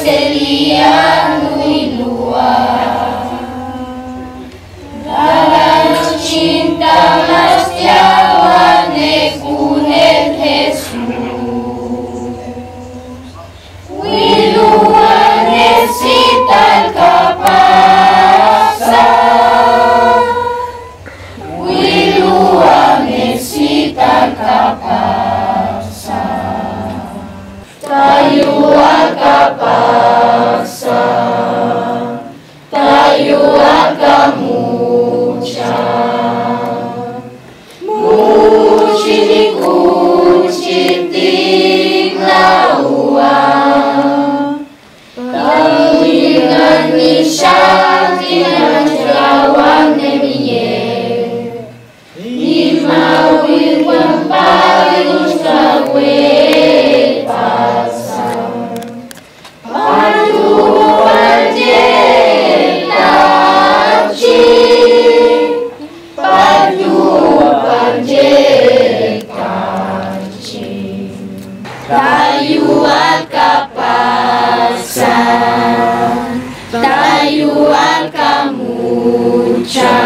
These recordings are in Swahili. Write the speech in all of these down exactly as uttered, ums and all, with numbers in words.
seria nui luar. Dalam cinta mas tiawane kunet Jesus. Wiluane sitar kapasa. Wiluane sitar kapasa. Tayo akapasa, tayo akamucha, muci di kunci tiglaua, talingan nisya dengan jawab nemiye, imawi wampalus kawe. Tayo akapasa, tayo akamucha,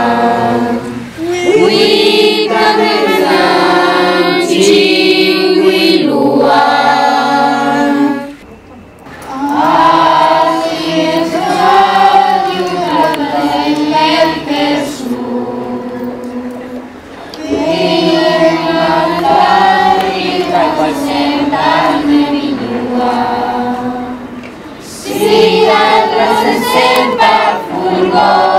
wi kamenan jiwi luar. Asyik selalu berlemet kesu, ingin dari representan menua, sinar representa furgo.